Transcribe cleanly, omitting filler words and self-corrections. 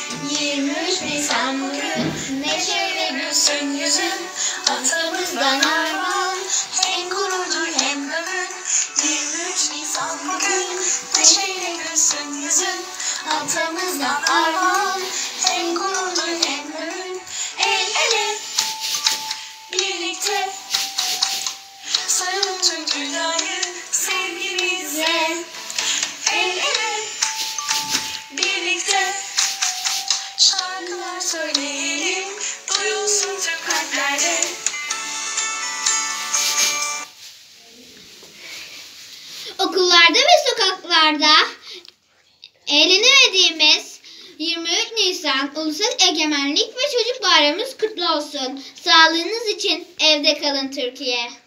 23 Nisan bugün, neşeyle gülsün yüzün, atamızdan armağan, hem gururdur hem övün. 23 Nisan bugün, neşeyle gülsün yüzün, atamızdan armağan, hem gururdur hem övün. El ele, birlikte, sarılın tüm dünyayı sevgimizle. El ele, birlikte, şarkılar söyleyelim, duyulsun tüm kalplerde. Okullarda ve sokaklarda eğlenemediğimiz 23 Nisan Ulusal Egemenlik ve Çocuk Bayramımız kutlu olsun. Sağlığınız için evde kalın Türkiye.